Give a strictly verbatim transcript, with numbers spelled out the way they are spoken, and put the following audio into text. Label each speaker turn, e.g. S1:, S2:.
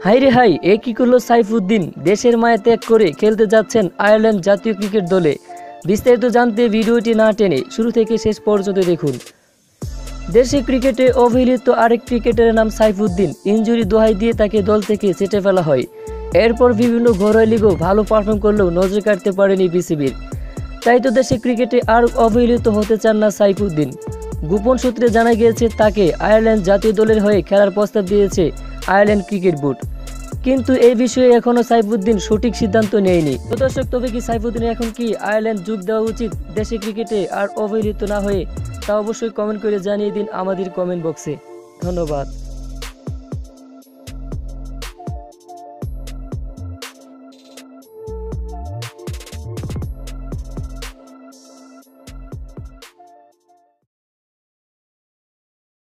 S1: High রে high, এ কি করলো সাইফুদ্দিন? দেশের মায়া ত্যাগ করে খেলতে যাচ্ছেন আয়ারল্যান্ড জাতীয় ক্রিকেট দলে। বিস্তারিত জানতে ভিডিওটি না টেনে শুরু থেকে শেষ পর্যন্ত দেখুন। দেশে ক্রিকেটে অবহেলিত আরেক ক্রিকেটারের নাম সাইফুদ্দিন। ইনজুরি দোহাই দিয়ে তাকে দল থেকে ছেঁটে ফেলা হয়। এরপর বিভিন্ন ঘরোয়া লিগেও ভালো পারফর্ম করলেও নজর কাটতে পারেনি বিসিবির। তাই তো দেশে ক্রিকেটে আর অবহেলিত হতে চান না সাইফুদ্দিন। গোপন সূত্রে জানা গিয়েছে তাকে আয়ারল্যান্ড জাতীয় দলের হয়ে খেলার প্রস্তাব দিয়েছে আয়ারল্যান্ড ক্রিকেট বোর্ড। কিন্তু এই বিষয়ে এখনও সাইফুদ্দিন সঠিক সিদ্ধান্ত নেয়নি। তো দর্শক, তবে কি সাইফুদ্দিনের এখন কি আয়ারল্যান্ড যোগ দেওয়া উচিত দেশে ক্রিকেটে আর অবহেলিত না হয়ে? তা অবশ্যই কমেন্ট করে জানিয়ে দিন আমাদের কমেন্ট বক্সে। ধন্যবাদ।